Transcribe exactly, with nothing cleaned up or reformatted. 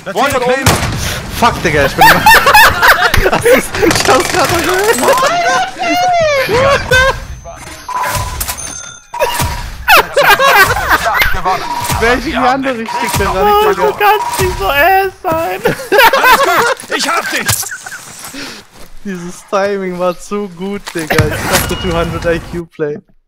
One mit oben. Fuck, Digga, ich bin... Hast du's? Ich hab's grad noch gehört. Welche die andere Richtung denn da nicht, Digga? Du kannst nicht so ass sein. Alles gut, ich hab dich. Dieses Timing war zu gut, Digga. Ich dachte zweihundert I Q Play.